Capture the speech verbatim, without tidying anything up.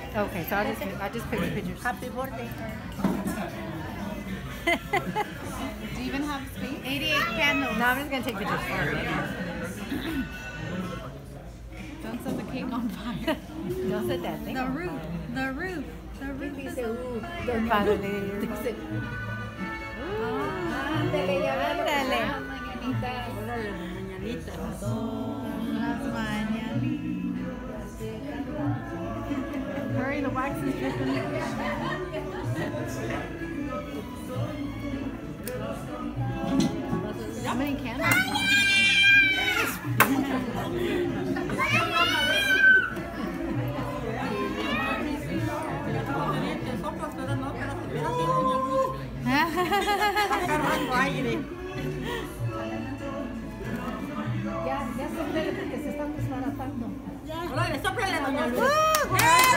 Okay, so I'll just I'll just pick the pictures. Happy birthday. Do you even have space? eighty-eight candles. No, I'm just gonna take pictures. Don't set the cake on fire. Don't set that thing. The on roof. fire. The roof. The roof is on Don't bother me. Ándale, ya Ándale. las mañanitas. Órale, las mañanitas. Las mañanitas. Hurry, the wax is dripping. How many candles? Agarrando aire. Ya, ya sóplele porque se están desbaratando. Órale, sóplale, doña Luz.